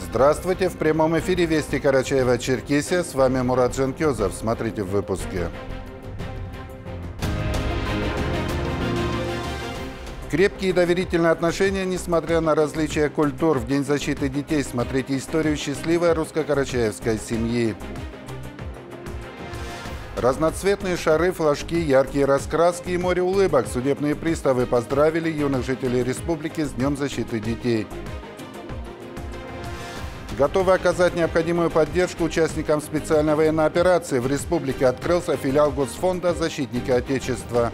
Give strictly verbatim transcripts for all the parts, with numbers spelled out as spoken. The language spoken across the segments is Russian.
Здравствуйте! В прямом эфире Вести Карачаево-Черкесия. С вами Мурат Жанкезов. Смотрите в выпуске. Крепкие и доверительные отношения, несмотря на различия культур. В День защиты детей смотрите историю счастливой русско-карачаевской семьи. Разноцветные шары, флажки, яркие раскраски и море улыбок. Судебные приставы поздравили юных жителей республики с Днем защиты детей. Готовы оказать необходимую поддержку участникам специальной военной операции. В республике открылся филиал Госфонда «Защитники Отечества».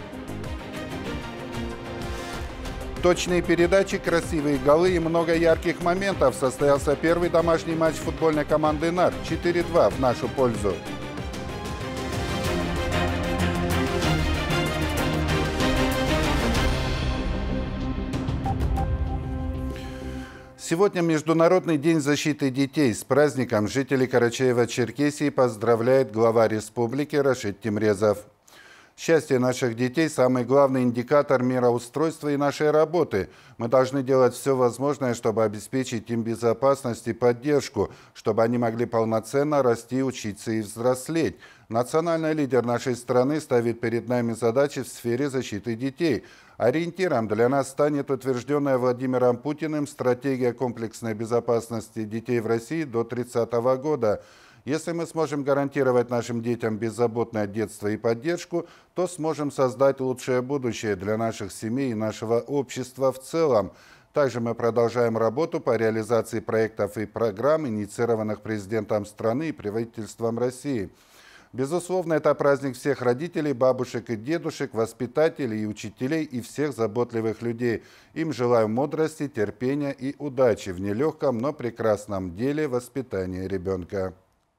Точные передачи, красивые голы и много ярких моментов. Состоялся первый домашний матч футбольной команды «Нар» четыре-два в нашу пользу. Сегодня Международный день защиты детей. С праздником жителей Карачаева-Черкесии поздравляет глава республики Рашид Тимрезов. Счастье наших детей – самый главный индикатор мироустройства и нашей работы. Мы должны делать все возможное, чтобы обеспечить им безопасность и поддержку, чтобы они могли полноценно расти, учиться и взрослеть. Национальный лидер нашей страны ставит перед нами задачи в сфере защиты детей. Ориентиром для нас станет утвержденная Владимиром Путиным стратегия комплексной безопасности детей в России до тридцатого года. Если мы сможем гарантировать нашим детям беззаботное детство и поддержку, то сможем создать лучшее будущее для наших семей и нашего общества в целом. Также мы продолжаем работу по реализации проектов и программ, инициированных президентом страны и правительством России. Безусловно, это праздник всех родителей, бабушек и дедушек, воспитателей и учителей и всех заботливых людей. Им желаю мудрости, терпения и удачи в нелегком, но прекрасном деле воспитания ребенка.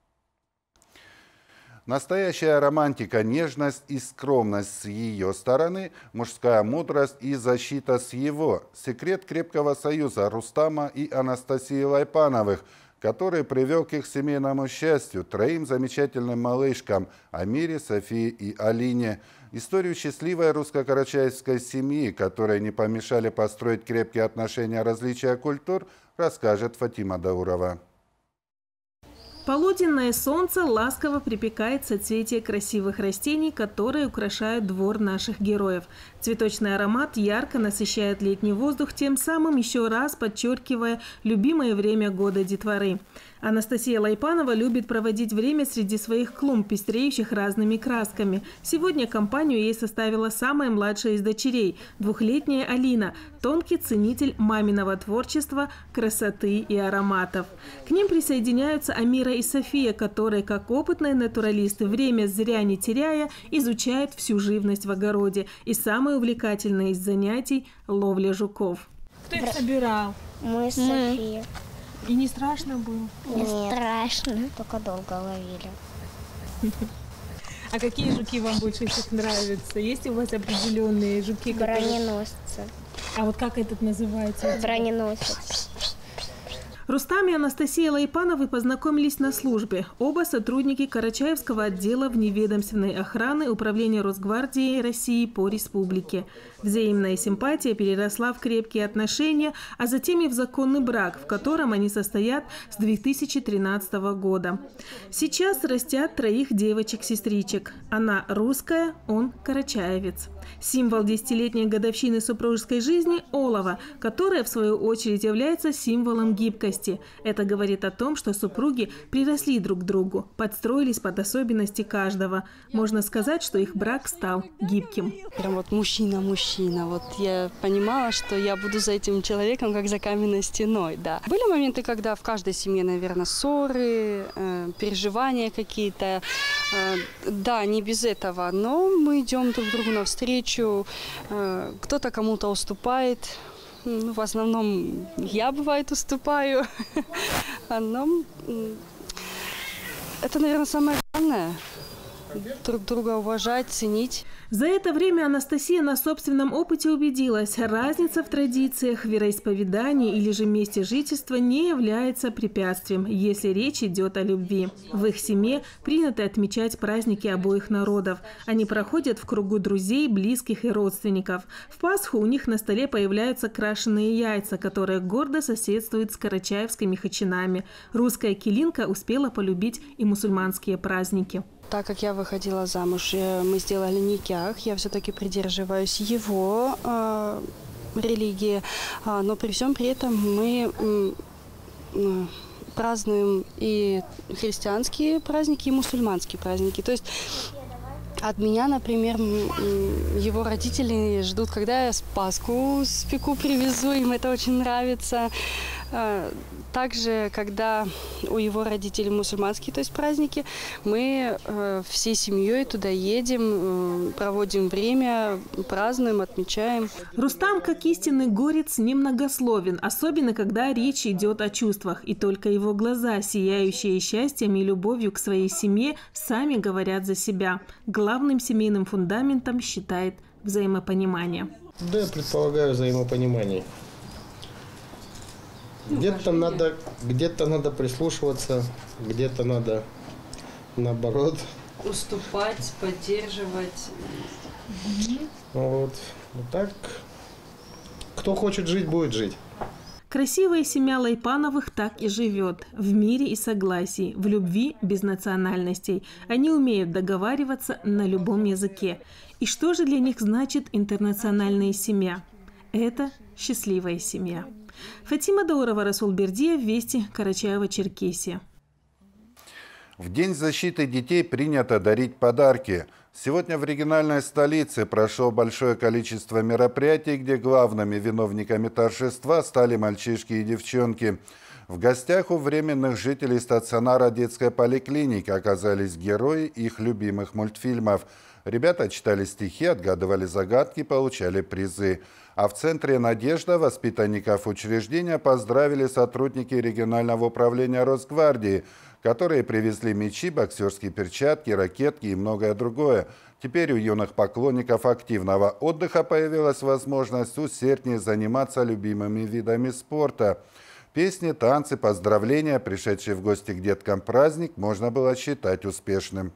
Настоящая романтика, нежность и скромность с ее стороны, мужская мудрость и защита с его. Секрет крепкого союза Рустама и Анастасии Лайпановых, который привел к их семейному счастью, троим замечательным малышкам – Амире, Софии и Алине. Историю счастливой русско-карачаевской семьи, которой не помешали построить крепкие отношения различия культур, расскажет Фатима Даурова. Полуденное солнце ласково припекает соцветия красивых растений, которые украшают двор наших героев. Цветочный аромат ярко насыщает летний воздух, тем самым еще раз подчеркивая любимое время года детворы. Анастасия Лайпанова любит проводить время среди своих клумб, пестреющих разными красками. Сегодня компанию ей составила самая младшая из дочерей – двухлетняя Алина, тонкий ценитель маминого творчества, красоты и ароматов. К ним присоединяются Амира и София, которые, как опытные натуралисты, время зря не теряя, изучают всю живность в огороде. И самое увлекательное из занятий – ловля жуков. Кто их собирал? Мы с Софией. И не страшно было? Не Нет. страшно, только долго ловили. А какие жуки вам больше всех нравятся? Есть у вас определенные жуки? Броненосцы. Которые... А вот как этот называется? Броненосец. Рустам и Анастасия Лайпановы познакомились на службе. Оба сотрудники Карачаевского отдела вневедомственной охраны Управления Росгвардии России по республике. Взаимная симпатия переросла в крепкие отношения, а затем и в законный брак, в котором они состоят с две тысячи тринадцатого года. Сейчас растят троих девочек-сестричек. Она русская, он карачаевец. Символ десятилетней годовщины супружеской жизни – олово, которое, в свою очередь, является символом гибкости. Это говорит о том, что супруги приросли друг к другу, подстроились под особенности каждого. Можно сказать, что их брак стал гибким. Прям вот мужчина-мужчина. Вот я понимала, что я буду за этим человеком, как за каменной стеной, да. Были моменты, когда в каждой семье, наверное, ссоры, э, переживания какие-то. Э, да, не без этого, но мы идем друг другу навстречу. Кто-то кому-то уступает. Ну, в основном я, бывает, уступаю. Но это, наверное, самое главное. друг друга уважать, ценить. За это время Анастасия на собственном опыте убедилась, разница в традициях, вероисповедании или же месте жительства не является препятствием, если речь идет о любви. В их семье принято отмечать праздники обоих народов. Они проходят в кругу друзей, близких и родственников. В Пасху у них на столе появляются крашеные яйца, которые гордо соседствуют с карачаевскими хачинами. Русская килинка успела полюбить и мусульманские праздники. Так как я выходила замуж, мы сделали никях, я все-таки придерживаюсь его э, религии, но при всем при этом мы э, празднуем и христианские праздники, и мусульманские праздники. То есть от меня, например, его родители ждут, когда я Пасху спеку, привезу, им это очень нравится. Также, когда у его родителей мусульманские, то есть праздники, мы э, всей семьей туда едем, э, проводим время, празднуем, отмечаем. Рустам, как истинный горец, немногословен, особенно когда речь идет о чувствах. И только его глаза, сияющие счастьем и любовью к своей семье, сами говорят за себя. Главным семейным фундаментом считает взаимопонимание. Да, я предполагаю взаимопонимание. Где-то надо, где-то надо прислушиваться, где-то надо, наоборот, уступать, поддерживать. Вот. Вот так. Кто хочет жить, будет жить. Красивая семья Лайпановых так и живет. В мире и согласии, в любви без национальностей. Они умеют договариваться на любом языке. И что же для них значит интернациональная семья? Это счастливая семья. Фатима Даурова, Расул Бердиев, Вести, Карачаево-Черкесия. В День защиты детей принято дарить подарки. Сегодня в региональной столице прошло большое количество мероприятий, где главными виновниками торжества стали мальчишки и девчонки. В гостях у временных жителей стационара детской поликлиники оказались герои их любимых мультфильмов. Ребята читали стихи, отгадывали загадки, получали призы. А в центре «Надежда» воспитанников учреждения поздравили сотрудники регионального управления Росгвардии, которые привезли мячи, боксерские перчатки, ракетки и многое другое. Теперь у юных поклонников активного отдыха появилась возможность усерднее заниматься любимыми видами спорта. Песни, танцы, поздравления, пришедшие в гости к деткам праздник, можно было считать успешным.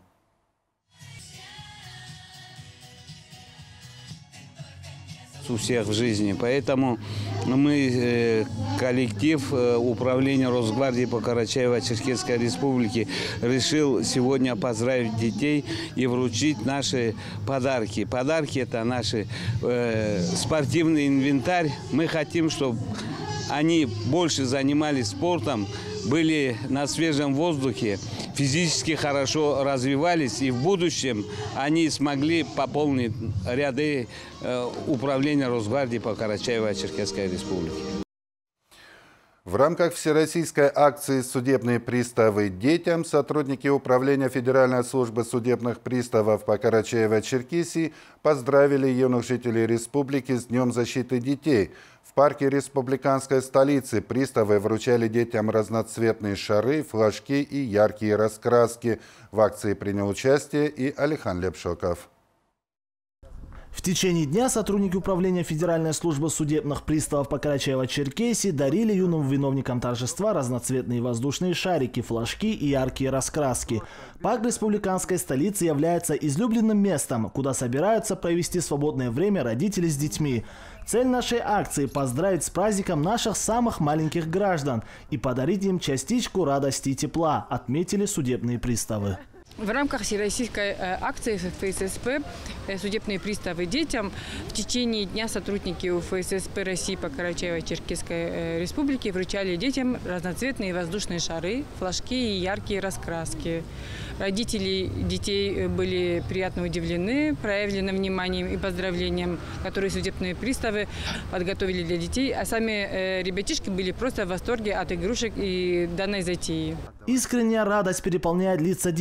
У всех в жизни. Поэтому мы, коллектив управления Росгвардии по Карачаево-Черкесской республике, решил сегодня поздравить детей и вручить наши подарки. Подарки – это наш э, спортивный инвентарь. Мы хотим, чтобы они больше занимались спортом, были на свежем воздухе, физически хорошо развивались, и в будущем они смогли пополнить ряды э, управления Росгвардии по Карачаево-Черкесской республике. В рамках всероссийской акции «Судебные приставы детям» сотрудники Управления Федеральной службы судебных приставов по Карачаево-Черкесии поздравили юных жителей республики с Днем защиты детей. В парке республиканской столицы приставы вручали детям разноцветные шары, флажки и яркие раскраски. В акции принял участие и Алихан Лепшоков. В течение дня сотрудники Управления Федеральной службы судебных приставов по Карачаево-Черкесии дарили юным виновникам торжества разноцветные воздушные шарики, флажки и яркие раскраски. Парк республиканской столицы является излюбленным местом, куда собираются провести свободное время родители с детьми. Цель нашей акции – поздравить с праздником наших самых маленьких граждан и подарить им частичку радости и тепла, отметили судебные приставы. В рамках всероссийской акции ФССП «Судебные приставы детям» в течение дня сотрудники УФССП России по Карачаево-Черкесской республике вручали детям разноцветные воздушные шары, флажки и яркие раскраски. Родители детей были приятно удивлены проявленным вниманием и поздравлением, которые судебные приставы подготовили для детей, а сами ребятишки были просто в восторге от игрушек и данной затеи. Искренняя радость переполняет лица детей.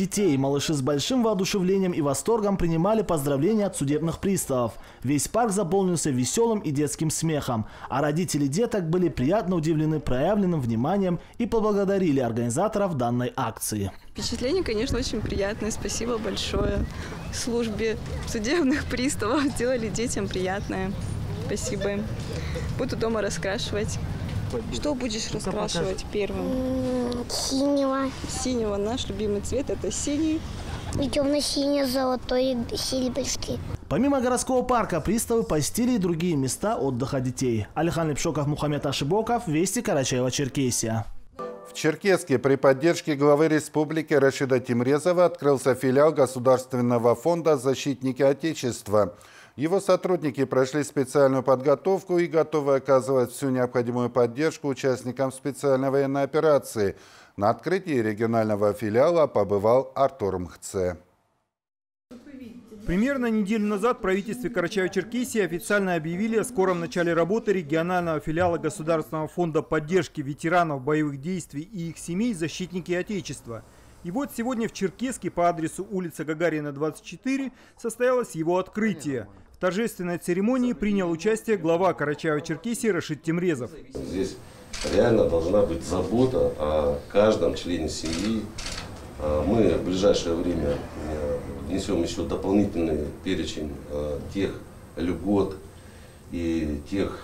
малыши с большим воодушевлением и восторгом принимали поздравления от судебных приставов. Весь парк заполнился веселым и детским смехом, а родители деток были приятно удивлены проявленным вниманием и поблагодарили организаторов данной акции. Впечатление, конечно, очень приятное. Спасибо большое службе судебных приставов. Сделали детям приятное. Спасибо им. Буду дома раскрашивать. Что будешь раскрашивать первым? Синего. Синего. Наш любимый цвет – это синий. И темно-синий, золотой, серебряный. Помимо городского парка, приставы посетили и другие места отдыха детей. Алихан Лепшоков, Мухаммед Ашибоков, Вести, Карачаево-Черкесия. В Черкесске при поддержке главы республики Рашида Тимрезова открылся филиал Государственного фонда «Защитники Отечества». Его сотрудники прошли специальную подготовку и готовы оказывать всю необходимую поддержку участникам специальной военной операции. На открытии регионального филиала побывал Артур Мхце. Примерно неделю назад в правительстве Карачаево-Черкесии официально объявили о скором начале работы регионального филиала Государственного фонда поддержки ветеранов боевых действий и их семей «Защитники Отечества». И вот сегодня в Черкесске по адресу улица Гагарина, двадцать четыре состоялось его открытие. В торжественной церемонии принял участие глава Карачаево-Черкесии Рашид Тимрезов. Здесь реально должна быть забота о каждом члене семьи. Мы в ближайшее время внесем еще дополнительный перечень тех льгот и тех,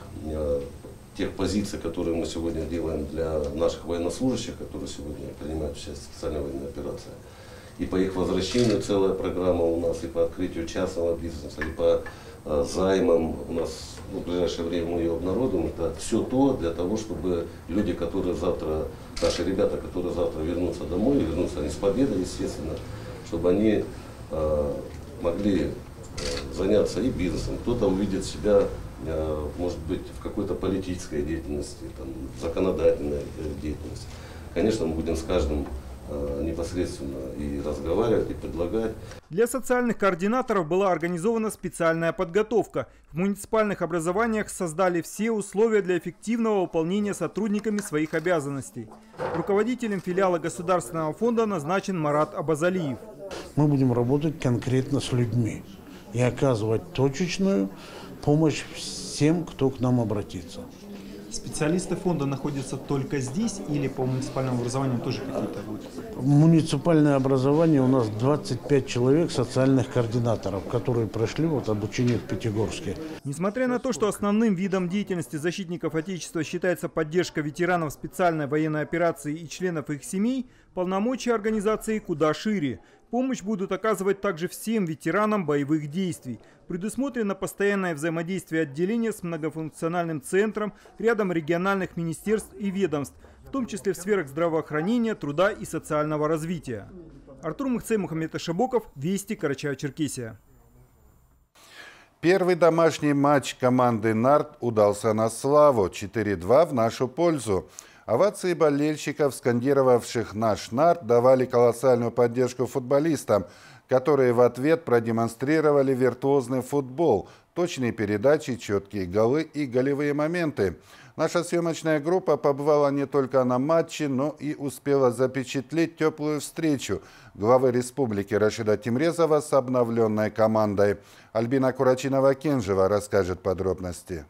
тех позиций, которые мы сегодня делаем для наших военнослужащих, которые сегодня принимают участие в специальной военной операции. И по их возвращению целая программа у нас, и по открытию частного бизнеса, и по займам. У нас ну, в ближайшее время мы ее обнародуем. Это все то для того, чтобы люди, которые завтра, наши ребята, которые завтра вернутся домой, вернутся они с победой, естественно, чтобы они э, могли э, заняться и бизнесом. Кто-то увидит себя, э, может быть, в какой-то политической деятельности, там, законодательной деятельности. Конечно, мы будем с каждым непосредственно и разговаривать, и предлагать. Для социальных координаторов была организована специальная подготовка. В муниципальных образованиях создали все условия для эффективного выполнения сотрудниками своих обязанностей. Руководителем филиала Государственного фонда назначен Марат Абазалиев. Мы будем работать конкретно с людьми и оказывать точечную помощь всем, кто к нам обратится. Специалисты фонда находятся только здесь или по муниципальному образованию тоже какие-то будут? Муниципальное образование у нас двадцать пять человек социальных координаторов, которые прошли вот обучение в Пятигорске. Несмотря на то, что основным видом деятельности защитников Отечества считается поддержка ветеранов специальной военной операции и членов их семей, полномочия организации куда шире. Помощь будут оказывать также всем ветеранам боевых действий. Предусмотрено постоянное взаимодействие отделения с многофункциональным центром, рядом региональных министерств и ведомств, в том числе в сферах здравоохранения, труда и социального развития. Артур Мхце, Мухаммед Ашибоков, Вести, Карачаево-Черкесия. Первый домашний матч команды «Нарт» удался на славу. четыре-два в нашу пользу. Овации болельщиков, скандировавших «Наш Нарт», давали колоссальную поддержку футболистам, которые в ответ продемонстрировали виртуозный футбол, точные передачи, четкие голы и голевые моменты. Наша съемочная группа побывала не только на матче, но и успела запечатлеть теплую встречу главы республики Рашида Тимрезова с обновленной командой. Альбина Курачинова-Кенжева расскажет подробности.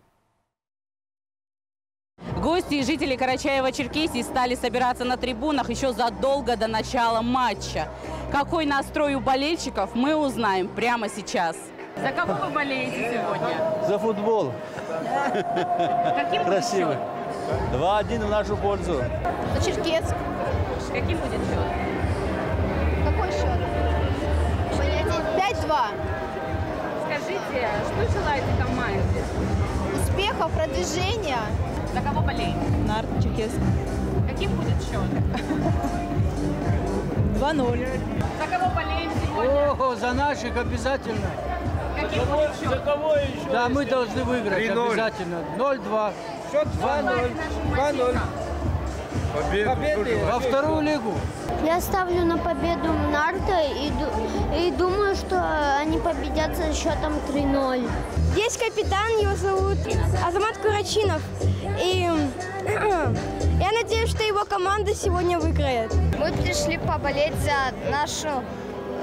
Гости и жители Карачаево-Черкесии стали собираться на трибунах еще задолго до начала матча. Какой настрой у болельщиков, мы узнаем прямо сейчас. За кого вы болеете сегодня? За футбол. Каким красивый? два-один в нашу пользу. За Черкесск. Каким будет счет? Какой счет? пять-два. Скажите, что желаете команде? Успехов, продвижения. За кого болеете? Нарт, Черкесск. Каким будет счет? два-ноль. За кого болеем сегодня? О, за наших обязательно. Каким будет счет? За кого еще? Да, мы должны выиграть обязательно. ноль-два. Счет два-ноль. два-ноль. Победы. Во вторую лигу. Я ставлю на победу Нарта и, и думаю, что они победят со счетом три-ноль. Есть капитан, его зовут Азамат Курачинов. И я надеюсь, что его команда сегодня выиграет. Мы пришли поболеть за нашу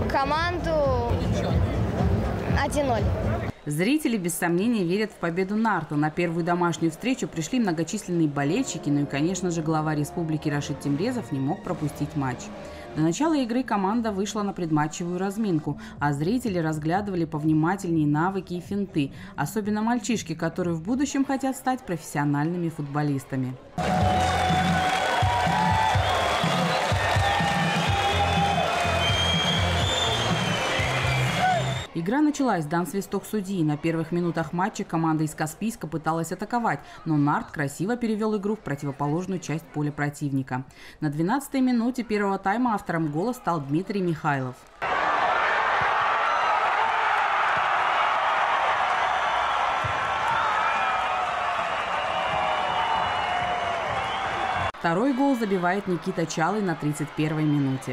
команду один ноль. Зрители без сомнения верят в победу Нарта. На первую домашнюю встречу пришли многочисленные болельщики, ну и, конечно же, глава республики Рашид Темрезов не мог пропустить матч. До начала игры команда вышла на предматчевую разминку, а зрители разглядывали повнимательнее навыки и финты, особенно мальчишки, которые в будущем хотят стать профессиональными футболистами. Игра началась, дан свисток судьи. На первых минутах матча команда из Каспийска пыталась атаковать, но Нарт красиво перевел игру в противоположную часть поля противника. На двенадцатой минуте первого тайма автором гола стал Дмитрий Михайлов. Второй гол забивает Никита Чалый на тридцать первой минуте.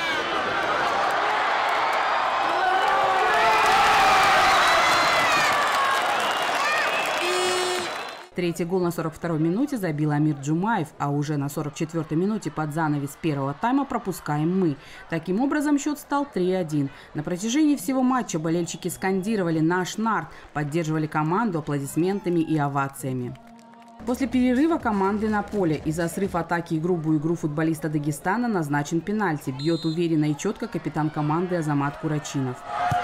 Третий гол на сорок второй минуте забил Амир Джумаев, а уже на сорок четвёртой минуте под занавес первого тайма пропускаем мы. Таким образом, счет стал три один. На протяжении всего матча болельщики скандировали «Наш Нарт», поддерживали команду аплодисментами и овациями. После перерыва команды на поле. И за срыв атаки и грубую игру футболиста Дагестана назначен пенальти. Бьет уверенно и четко капитан команды Азамат Курачинов.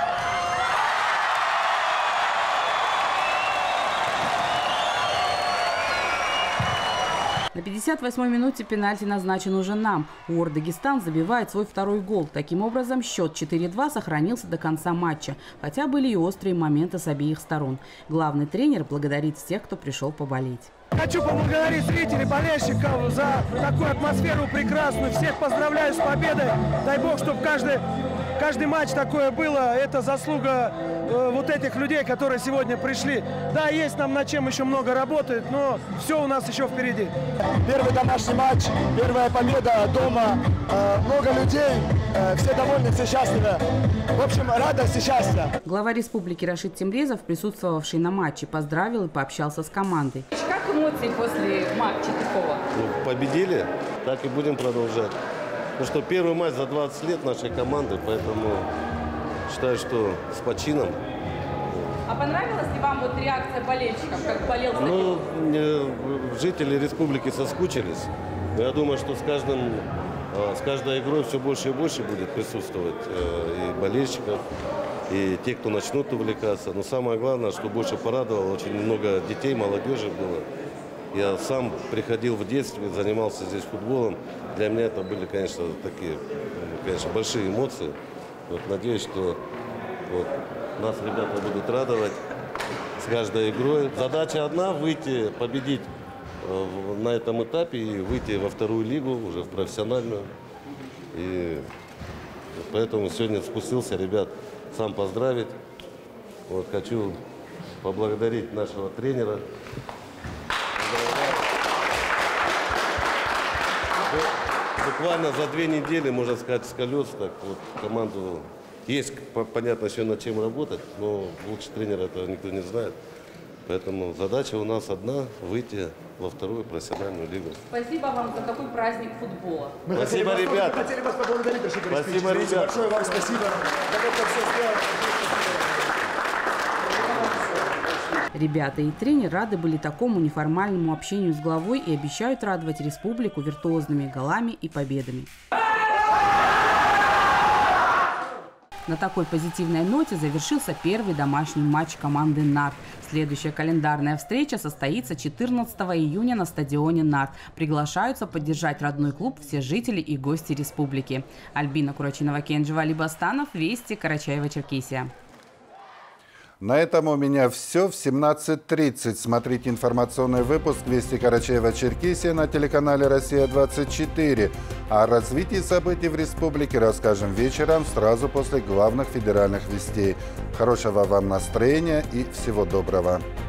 На пятьдесят восьмой минуте пенальти назначен уже нам. УОР Дагестан забивает свой второй гол. Таким образом, счет четыре два сохранился до конца матча, хотя были и острые моменты с обеих сторон. Главный тренер благодарит всех, кто пришел поболеть. Хочу поблагодарить зрителей, болельщиков за такую атмосферу прекрасную. Всех поздравляю с победой. Дай бог, чтобы каждый, каждый матч такое было. Это заслуга э, вот этих людей, которые сегодня пришли. Да, есть нам над чем еще много работать, но все у нас еще впереди. Первый домашний матч, первая победа дома. Э, много людей, э, все довольны, все счастливы. В общем, радость и счастье. Глава республики Рашид Темрезов, присутствовавший на матче, поздравил и пообщался с командой. Как эмоции после матча такого? Ну, победили, так и будем продолжать. Ну что, первый матч за двадцать лет нашей команды, поэтому считаю, что с почином. А понравилась ли вам вот реакция болельщиков, как болел за Ну, жители республики соскучились. Но я думаю, что с, каждым, с каждой игрой все больше и больше будет присутствовать и болельщиков, и те, кто начнут увлекаться. Но самое главное, что больше порадовало, очень много детей, молодежи было. Я сам приходил в детстве, занимался здесь футболом. Для меня это были, конечно, такие, конечно, большие эмоции. Вот, надеюсь, что вот, нас ребята будут радовать с каждой игрой. Задача одна – выйти, победить на этом этапе и выйти во вторую лигу, уже в профессиональную. И поэтому сегодня спустился, ребят, сам поздравить. Вот, хочу поблагодарить нашего тренера. Буквально за две недели, можно сказать, с колес так вот команду. Есть, понятно, еще над чем работать, но лучше тренера этого никто не знает. Поэтому задача у нас одна – выйти во вторую профессиональную лигу. Спасибо вам за такой праздник футбола. Мы спасибо, хотели ребята. Мы хотели вас поблагодарить, Рашид Борисович. Спасибо, ребята. Большое вам спасибо. Ребята и тренер рады были такому неформальному общению с главой и обещают радовать республику виртуозными голами и победами. На такой позитивной ноте завершился первый домашний матч команды «Нарт». Следующая календарная встреча состоится четырнадцатого июня на стадионе «Нарт». Приглашаются поддержать родной клуб все жители и гости республики. Альбина Курачинова, Кенджи Алибастанов, Вести, Карачаево-Черкесия. На этом у меня все. В семнадцать тридцать смотрите информационный выпуск «Вести Карачаево-Черкесия» на телеканале «Россия двадцать четыре». О развитии событий в республике расскажем вечером, сразу после главных федеральных вестей. Хорошего вам настроения и всего доброго.